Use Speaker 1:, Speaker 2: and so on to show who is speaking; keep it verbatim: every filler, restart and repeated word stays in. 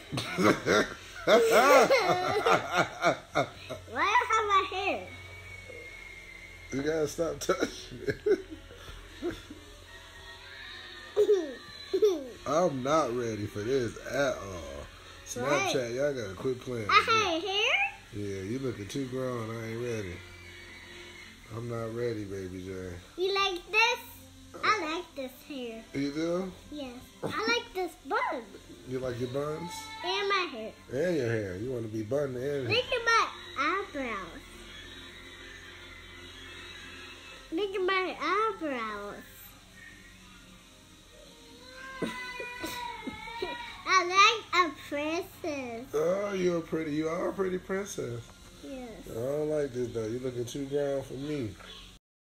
Speaker 1: Why do I have my hair?
Speaker 2: You gotta stop touching it. I'm not ready for this at all. Snapchat, y'all gotta quit playing.
Speaker 1: I have hair?
Speaker 2: Yeah, you looking too grown. I ain't ready. I'm not ready, baby J.
Speaker 1: You like this? I like this hair.
Speaker 2: You do?
Speaker 1: Yes. I like this bun.
Speaker 2: You like your buns?
Speaker 1: And my hair.
Speaker 2: And your hair. You want to be bun and
Speaker 1: Look at my eyebrows. Look at my eyebrows. I like a princess.
Speaker 2: Oh, you're a pretty. You are a pretty princess.
Speaker 1: Yes.
Speaker 2: I don't like this though. You looking too grown for me.